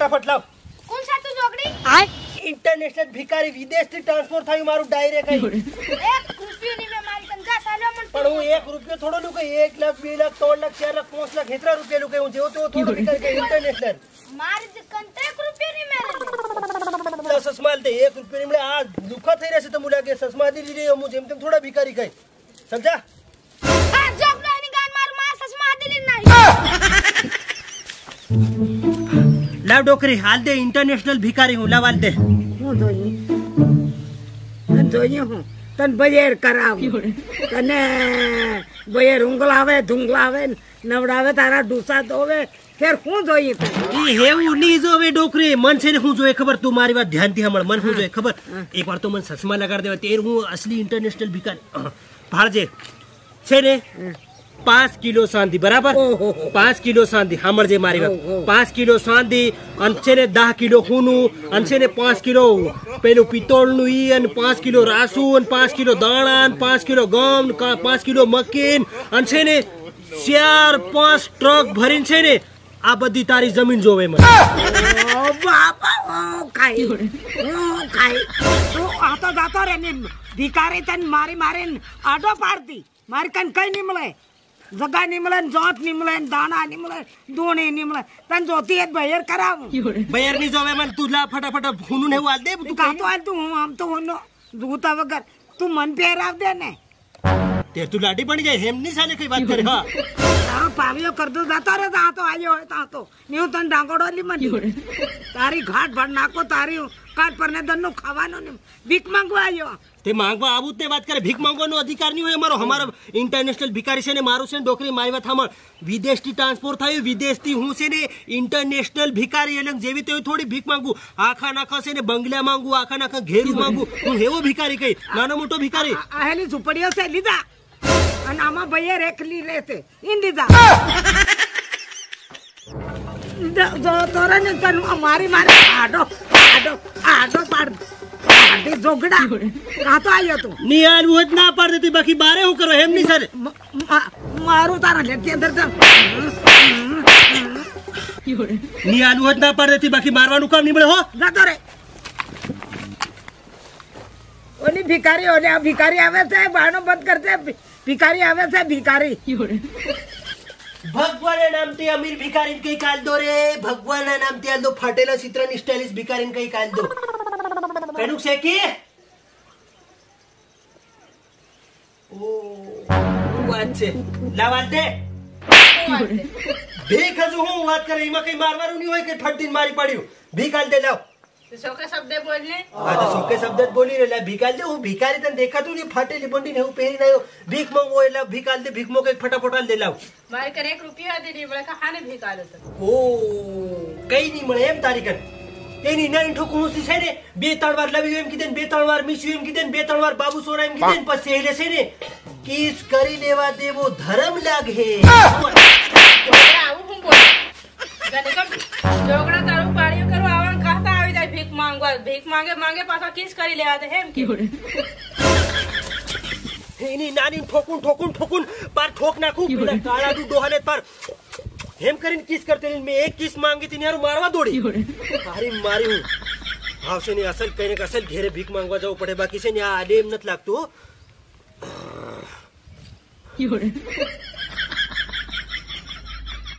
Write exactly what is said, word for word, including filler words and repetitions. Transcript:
फटाफट लाव कौन सा तू जोगड़ी आय इंटरनेशनल भिकारी विदेश થી ટ્રાન્સફર થયું મારું ડાયરેક્ટ એક રૂપિયો ની મે મારી તન જા સાલો મન પણ હું એક રૂપિયો થોડો લુકે એક લાખ બે લાખ ત્રણ લાખ ચાર લાખ પાંચ લાખ એટલા રૂપિયા લુકે હું જેવો તો થોડો ભિખારી કે ઇન્ટરનેશનલ મારી જ કંતે એક રૂપિયો ની મેરે તો સસમાલ દે એક રૂપિયો ની આ દુખા થઈ રહેશે તો મુલા કે સસમા દી લીધે હું જેમ તેમ થોડા ભિખારી કઈ સમજા આ જોગડા ની ગાન માર માં સસમા દી નહીં લાવ ડોકરી હાલ દે ઇન્ટરનેશનલ ભિખારી હું લાવ હાલ દે હું જોઈ તન જોઈએ હું તન બજેર કરાવ તને બજેર ઉંગલાવે ધુંગલાવે નવડાવે તારા ડૂસા ધોવે ફેર હું જોઈએ તને ઈ હેવું ની જોવે ડોકરી મન છે ને હું જોએ ખબર તું મારી વાત ધ્યાનથી સાંભળ મન હું જોએ ખબર એકવાર તો મન સસમા લગાડ દેવા તેર હું અસલી ઇન્ટરનેશનલ ભિખારી ભાળજે છે ને पांच किलो सांधी बराबर पांच किलो सांधी हमर जे मारी बात पांच किलो सांधी अंशे ने दस किलो खूनू अंशे ने पांच किलो पेलू पित्तोल नु ई अन पांच किलो रासू अन पांच किलो दाणा अन पांच किलो गम पांच किलो मक्कीन अंशे ने चार पांच ट्रक भरीन छे ने आ बधी तारी जमीन जोवे मन ओ बापा ओ खाई ओ खाई तो आता जातो रे ने भिखारी तन मारी मारीन आडो पाड़ती मारी कन कई नहीं मिले जगह नहीं मिले जोत नहीं मिले दाना नहीं मिले दोने नहीं मिले तन जोती है बयर कराव बयर नहीं जोवे मन तुला फटाफट खूनू ने वाल दे तू कहा तो आल तू हम तो होनो दूता वगर तू मन पेराव दे ने ते तू लाडी बन जाए हेम नहीं साले कई बात करे हां तारो पावियो कर दो जाता रे ता तो आयो ता तो न्यू तन डांगोडोली मन तारी घाट भर नाको तारी काट परने दन्नो खावानो ने भीख मांगवा आयो ते मांगवा आबू ते बात करे भीख मांगવાનો અધિકાર નહીં હોય અમારો અમારો ઇન્ટરનેશનલ ભિખારી છે ને મારું છે ને ડોકરી મારી વાત સાંભળ વિદેશથી ટ્રાન્સફર થયું વિદેશથી હું છે ને ઇન્ટરનેશનલ ભિખારી એટલે જેવી તેવી થોડી ભીખ માંગુ આખા નાખા છે ને બંગલા માંગુ આખા નાખા ઘેરું માંગુ હું એવો ભિખારી કઈ નાનો મોટો ભિખારી આહેલી ઝુંપડીઓ છે લીધા અને આમાં ભઈએ રેખલી લેતે ઇન લીધા જો તોરા ને તન મારી મારી આડો આડો આડો પાડ આડી જોગડા કા તો આયો તું ની આલુ જ ના પાડ દેતી બાકી બારે હું કરો એમ ની સર મારું તારા લેતી અંદર ની આલુ જ ના પાડ દેતી બાકી મારવાનું કામ નહીં મળે હો જતો રે ઓલી ભિખારી ઓલે આ ભિખારી આવે છે બાણો બંધ કરતે ભિખારી આવે છે ભિખારી ભગવાન નામથી અમીર ભિખારીને કઈ કાલ દો રે ભગવાન નામથી આલ દો ફાટેલા ચિત્રની સ્ટાઇલિશ ભિખારીને કઈ કાલ દો પેલું છે કે ઓ વાત છે લાવા દે ભીખ હજુ હું વાત કરે એમાં કઈ મારવાનું નહીં હોય કે ફટદીન મારી પડ્યું ભીખ આલ દે લાવ સોકે શબ્દ બોલને હા તો સોકે શબ્દ જ બોલી રે ભીખ આલ દે હું ભિખારી તને દેખાતું નહીં ફાટેલી બંડી ને હું પહેરી નાયો ભીખ માંગો એટલે ભીખ આલ દે ભીખ માંગો એક ફટાફટ આલ દે લાવ મારે કરે એક રૂપિયો દે દે બળે ખાને ભીખ આલો તો ઓ કઈ નહીં મળે એમ તારી કન તેની નાની ઠોકું છે ને બે ત્રણ વાર લવ્યું એમ કીધે બે ત્રણ વાર મિસ્યું એમ કીધે બે ત્રણ વાર બાબુ સોરા એમ કીધે પછી એટલે છે ને કિસ કરી લેવા દેવો ધર્મ લાગે આવું હું બોલ ગને કર જોગડા તારું પાડ્યો કરો આવણ ખાતા આવી જાય ભીખ માંગવા ભીખ માંગે માંગે પાછા કિસ કરી લેવા દે એમ કે એની નાની ઠોકું ઠોકું ઠોકું પાર ઠોક નાખું પેલા કાળા દુ ડોહાને પર હેમ કરીને કિસ કરતે મેં એક કિસ માંગી હતી યાર મારવા દોડી મારી મારી હું આવશે ને અસલ કઈને અસલ ઘેરે ભીખ માંગવા જવું પડે બાકી છે ને આ આડે એમ નથી લાગતું